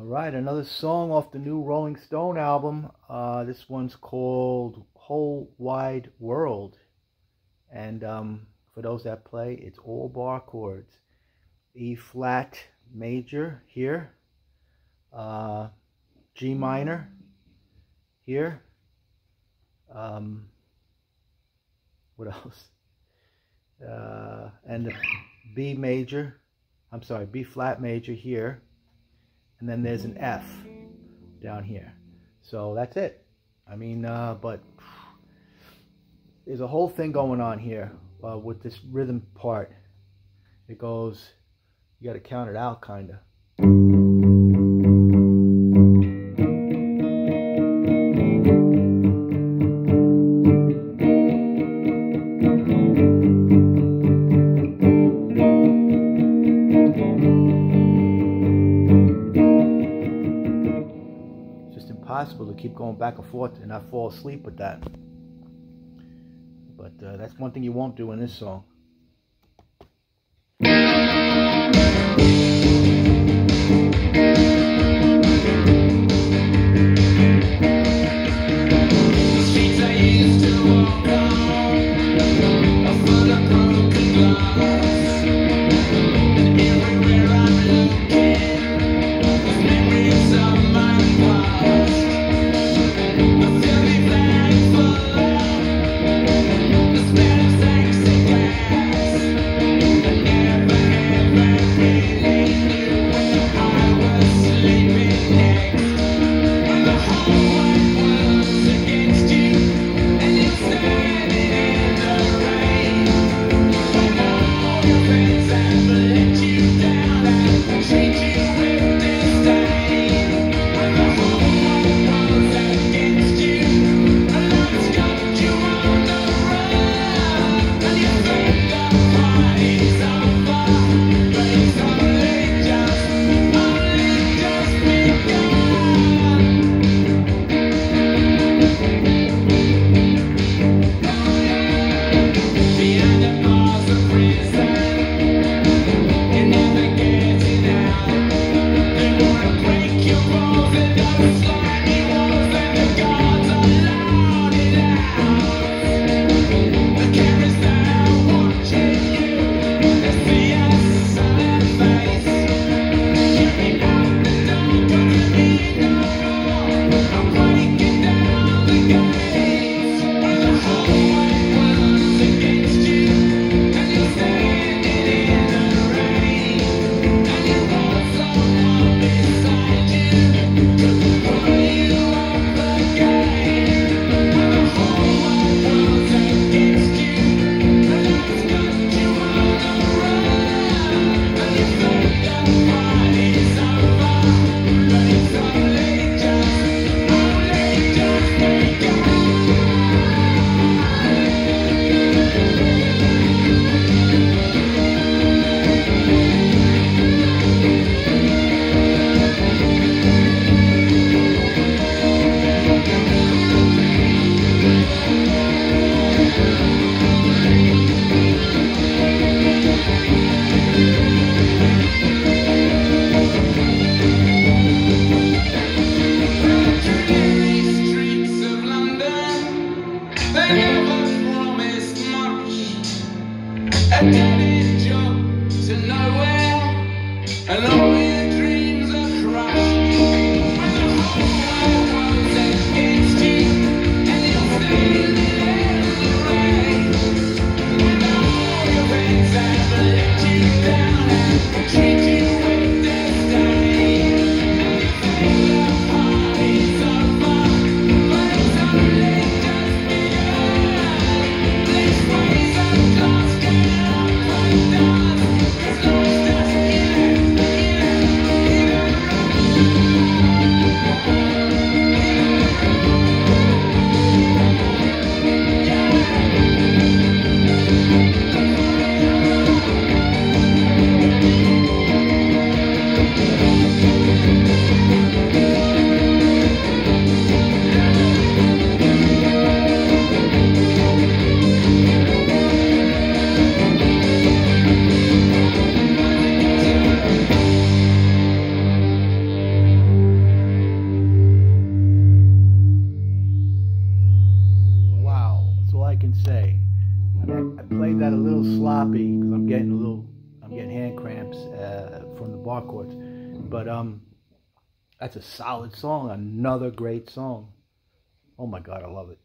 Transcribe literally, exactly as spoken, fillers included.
All right, another song off the new Rolling Stone album. Uh, this one's called Whole Wide World. And um, for those that play, it's all bar chords. E flat major here. Uh, G minor here. Um, what else? Uh, and the B major. I'm sorry, B flat major here. And then there's an F down here. So that's it. I mean, uh, but there's a whole thing going on here uh, with this rhythm part. It goes, you got to count it out kind of. Possible to keep going back and forth and not fall asleep with that. But uh, that's one thing you won't do in this song. say. I mean, I played that a little sloppy because I'm getting a little, I'm getting hand cramps uh, from the bar chords. But um, that's a solid song. Another great song. Oh my God, I love it.